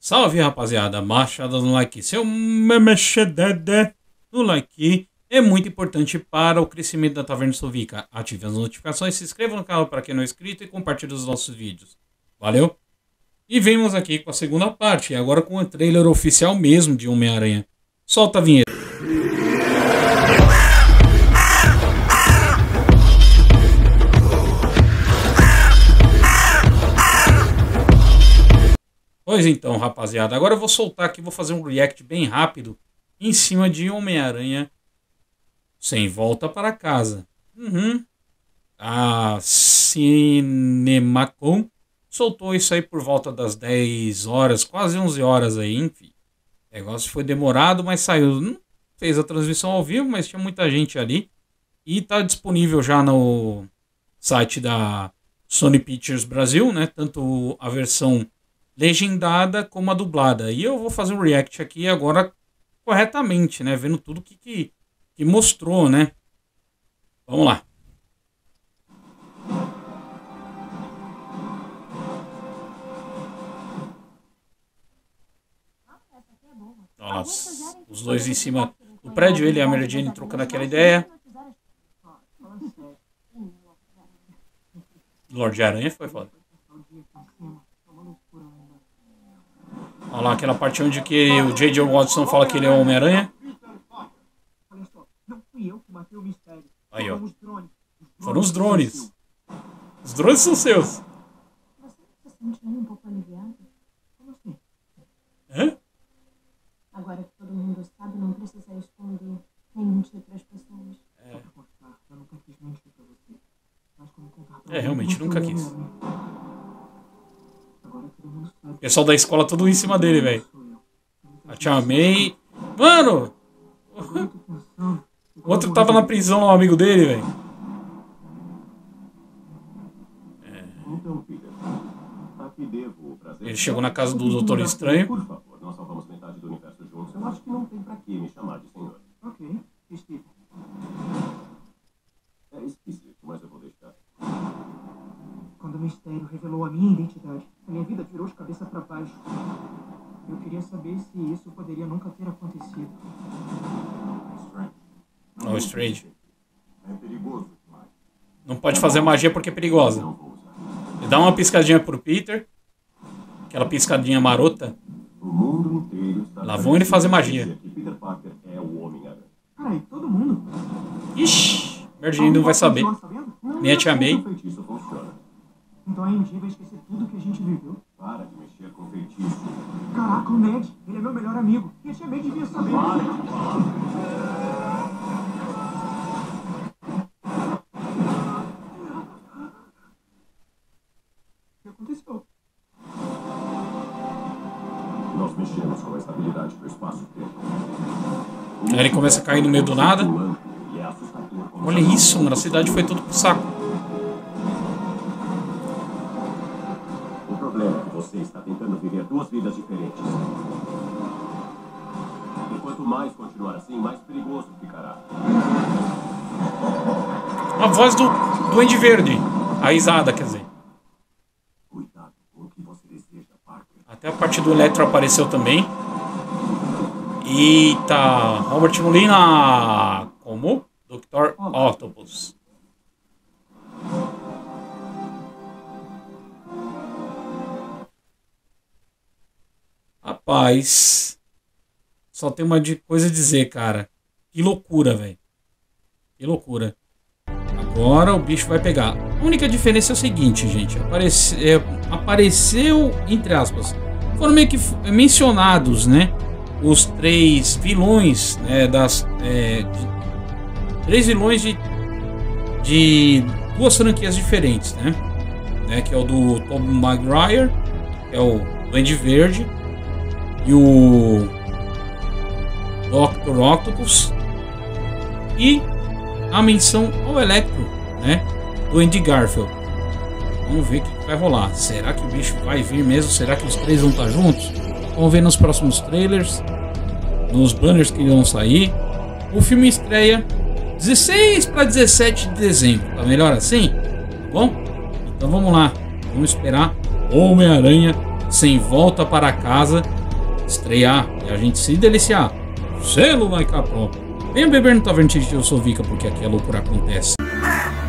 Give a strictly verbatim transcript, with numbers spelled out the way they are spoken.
Salve, rapaziada, machada no like, seu mexedede no like é muito importante para o crescimento da Taverna Sovica. Ative as notificações, se inscreva no canal para quem não é inscrito e compartilhe os nossos vídeos. Valeu? E vemos aqui com a segunda parte, agora com o trailer oficial mesmo de Homem-Aranha. Solta a vinheta. Pois então, rapaziada, agora eu vou soltar aqui, vou fazer um react bem rápido em cima de Homem-Aranha Sem Volta para Casa. Uhum. A Cinemacon soltou isso aí por volta das dez horas, quase onze horas aí, enfim. O negócio foi demorado, mas saiu. Não fez a transmissão ao vivo, mas tinha muita gente ali. E tá disponível já no site da Sony Pictures Brasil, né? Tanto a versão legendada como a dublada. E eu vou fazer um react aqui agora corretamente, né? Vendo tudo que, que, que mostrou, né? Vamos lá. Nossa, os dois em cima do prédio, ele e a Mary Jane trocando aquela ideia. Lorde Aranha foi foda. Olha lá, aquela parte onde que o J J Watson fala que ele é o Homem-Aranha. Aí, ó. Foram os drones. Os drones são seus. Hã? Agora que todo mundo sabe, não precisa esconder nem mentir para as pessoas. É. É, realmente, nunca quis. O pessoal da escola todo em cima dele, velho. A Tia May. Mano! O outro tava na prisão lá, um amigo dele, velho. É. Ele chegou na casa do Doutor Estranho. Por favor, nós salvamos metade do universo juntos. Eu acho que não tem pra que me chamar de senhor. Ok, Steve. É esquisito, mas eu vou deixar. Quando o mistério revelou a minha identidade, a minha vida virou de cabeça para baixo. Eu queria saber se isso poderia nunca ter acontecido. Oh, Strange. É perigoso demais. Não pode fazer magia porque é perigosa. Ele dá uma piscadinha pro Peter. Aquela piscadinha marota. O mundo inteiro está Lá vão ele fazer magia. que Peter Parker é o Homem-Aranha. Peraí, todo mundo? Ixi, Mary Jane não vai saber. Nem a Tia May. O feitiço funciona. Então a M J vai esquecer tudo que a gente viveu? Para de mexer com feitiço. Caraca, o Ned, ele é meu melhor amigo. E a Tia May devia saber. Para de falar. O que aconteceu? Nós mexemos com a estabilidade do espaço-tempo. Aí ele começa a cair no meio do nada. E é assustador como Olha isso, mano. A cidade foi tudo pro saco. O problema é que você está tentando viver duas vidas diferentes. E quanto mais continuar assim, mais perigoso ficará. A voz do Duende Verde. A risada, quer dizer. Cuidado com o que você deseja, Parker. Até a parte do Electro apareceu também. Eita. Robert Molina. Como? doutor Octopus. Rapaz. Só tem uma coisa a dizer, cara. Que loucura, velho. Que loucura. Agora o bicho vai pegar. A única diferença é o seguinte, gente. Aparece, é, apareceu, entre aspas, foram meio que mencionados, né? Os três vilões, né? Das, é, de, três vilões de, de duas franquias diferentes, né? né? Que é o do Tobey Maguire, que é o Duende Verde, e o doutor Octopus. E a menção ao Electro, né? Do Andy Garfield. Vamos ver o que vai rolar. Será que o bicho vai vir mesmo? Será que os três vão estar juntos? Vamos ver nos próximos trailers, nos banners que vão sair. O filme estreia dezesseis para dezessete de dezembro. Tá melhor assim? Tá bom? Então vamos lá. Vamos esperar Homem-Aranha Sem Volta para Casa estrear e a gente se deliciar. Selo Laika Pro. Venha beber no Tavern Tite, eu sou Vika, porque aqui a loucura acontece.